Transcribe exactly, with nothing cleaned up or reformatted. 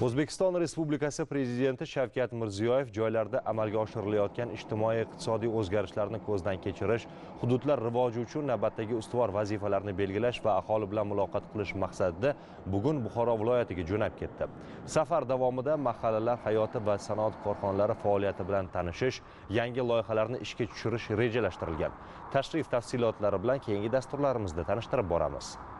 O'zbekiston Respublikasi Prezidenti Shavkat Mirziyoyev joylarda amalga oshirilayotgan ijtimoiy-iqtisodiy o'zgarishlarni ko'zdan kechirish, hududlar rivoji uchun navbatdagi ustuvor vazifalarni belgilash va aholi bilan muloqot qilish maqsadida bugun Buxoro viloyatiga jo'nab ketdi. Safar davomida mahallalar hayoti va sanoat korxonalari faoliyati bilan tanishish, yangi loyihalarni ishga tushirish rejalashtirilgan. Tashrif tafsilotlari bilan keyingi dasturlarimizda tanishtirib boramiz.